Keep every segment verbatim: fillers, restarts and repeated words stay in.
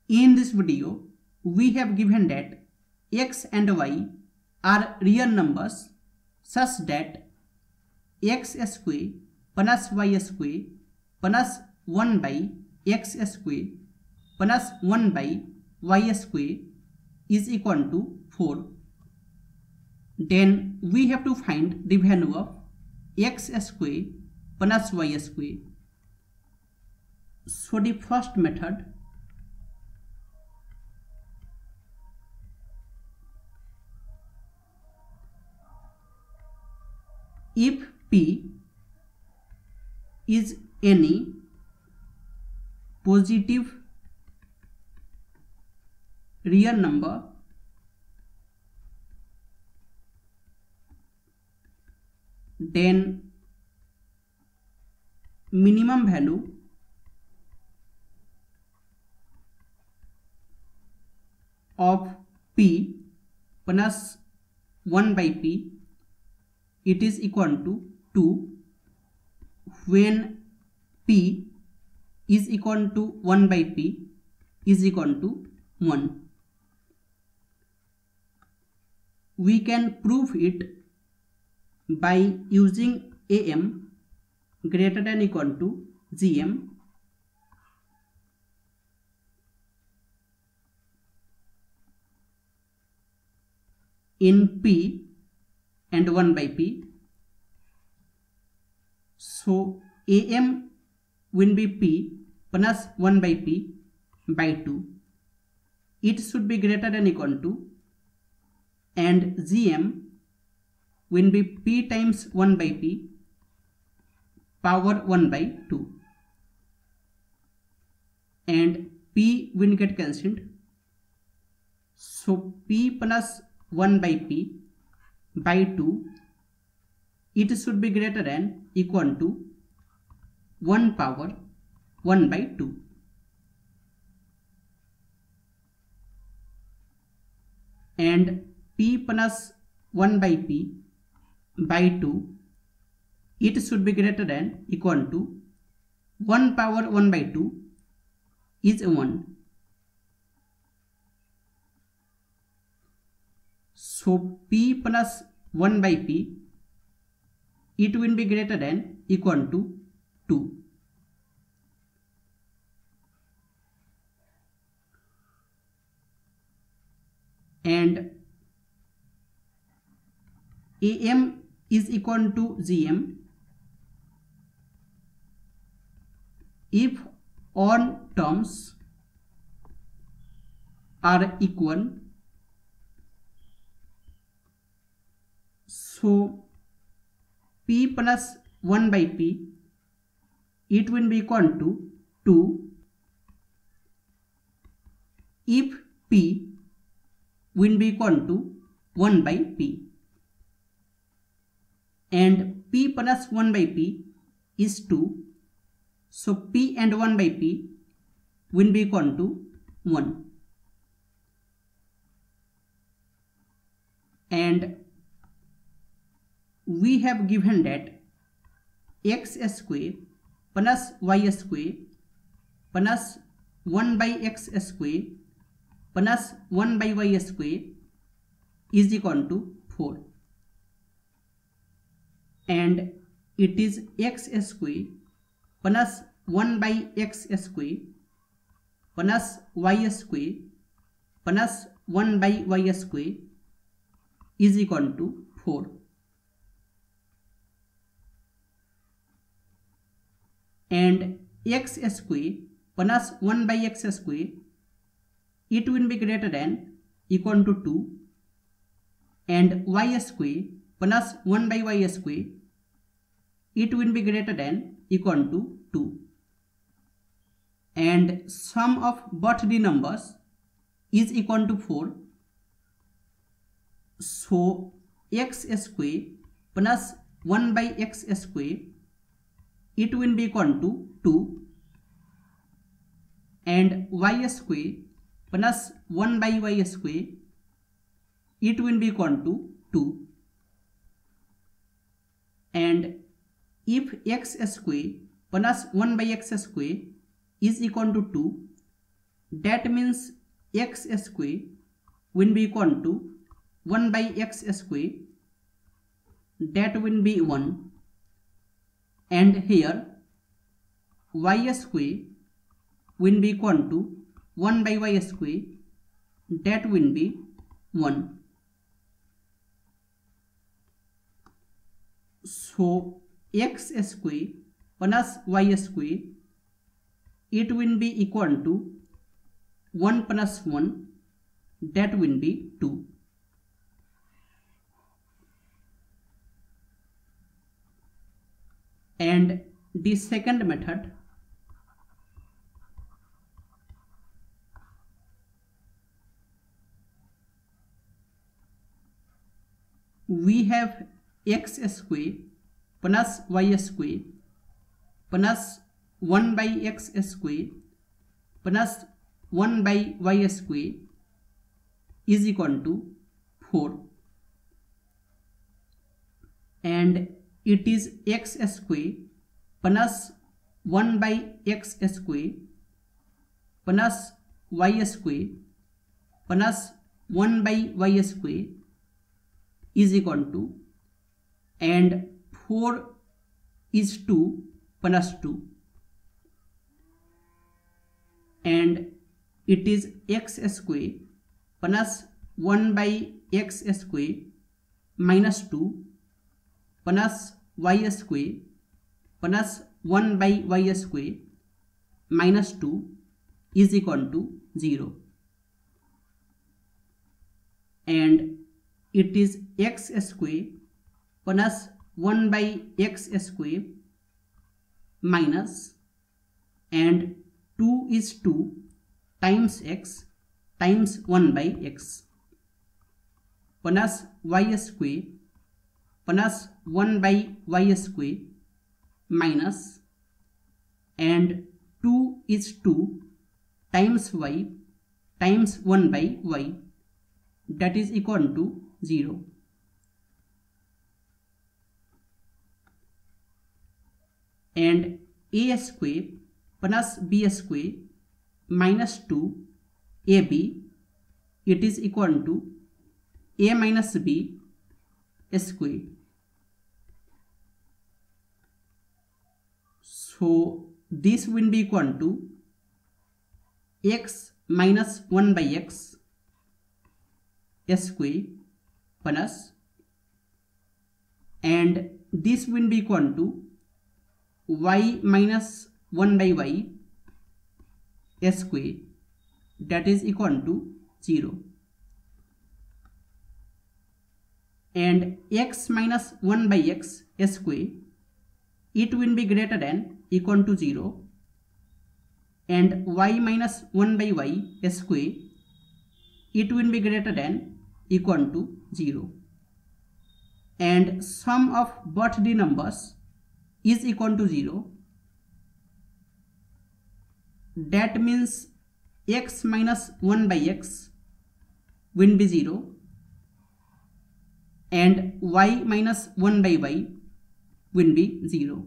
In this video, we have given that x and y are real numbers such that x square plus y square plus one by x square plus one by y square is equal to four. Then we have to find the value of x square plus y square. So the first method, if p is any positive real number then minimum value of p plus one by p, it is equal to two when p is equal to one by p is equal to one. We can prove it by using am greater than equal to gm in p and one by p. So am will be p plus one by p by two. It should be greater than equal to, and gm will be p times one by p power one by two, and p will get cancelled. So p plus one by p by two, it should be greater than equal to one power one by two. And p plus one by p by two, it should be greater than equal to one power one by two is one. So p plus one by p, it will be greater than equal to two. And am is equal to gm if all terms are equal. So p plus one by p, it will be equal to two if p will be equal to one by p, and p plus one by p is two, so p and one by p will be equal to one. And we have given that x square plus y square plus one by x square plus one by y square is equal to four, and it is x square plus one by x square plus y square plus one by y square is equal to four. And x square plus one by x square, it will be greater than equal to two, and y square plus one by y square, it will be greater than equal to two, and sum of both the numbers is equal to four. So x square plus one by x square, it will be equal to two, and y square plus one by y square, it will be equal to two, and if x square plus one by x square is equal to two, That means x square will be equal to one by x square, that will be one, and here y square will be equal to one by y square, that will be one. So x square plus y square, it will be equal to one plus one, that will be two. And the second method, we have x square plus y square plus one by x square plus one by y square is equal to four, and it is x square plus one by x square plus y square plus one by y square is equal to, and four is two plus two, and it is x square plus one by x square minus two plus y square plus one by y square minus two is equal to zero, and it is x square plus one by x square minus, and two is two times x times one by x plus y square plus one by y square minus, and two is two times y times one by y, that is equal to zero. And a square plus b square minus two ab, it is equal to a minus b square. So this will be equal to x minus one by x square plus, and this will be equal to y minus one by y square, that is equal to zero, and x minus one by x square, it will be greater than equal to zero, and y minus one by y square, it will be greater than equal to zero, and sum of both the numbers is equal to zero. That means x minus one by x will be zero, and y minus one by y will be zero,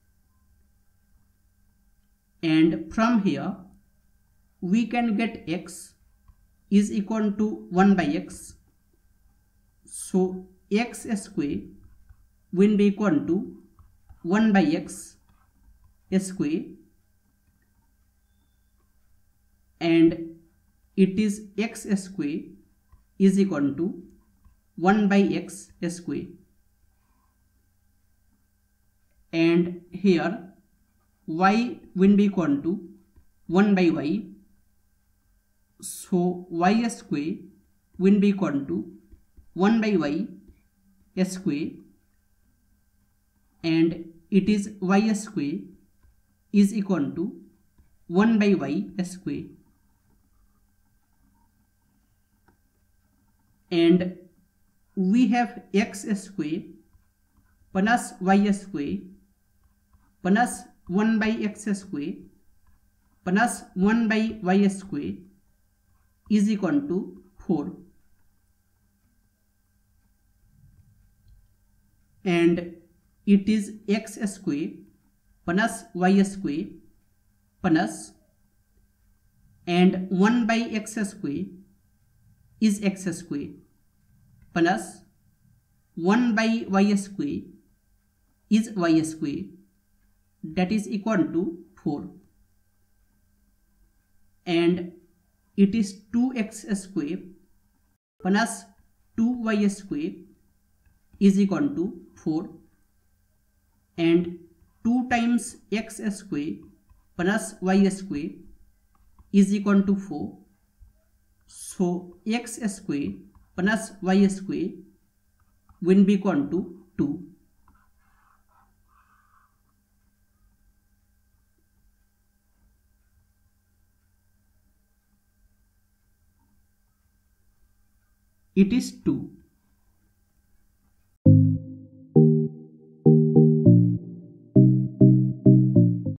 and from here we can get x is equal to one by x. So x square will be equal to one by x square, and it is x square is equal to one by x square, and here y will be equal to one by y, so y square will be equal to one by y square, and it is y square is equal to one by y square, and we have x square plus y square plus one by x square plus one by y square is equal to four, and it is x square plus y square plus and one by x square is x square plus one by y square is y square, that is equal to four, and it is two x square plus two y square is equal to four, and two times x square plus y square is equal to four. So x square plus y square will be equal to two. It is two.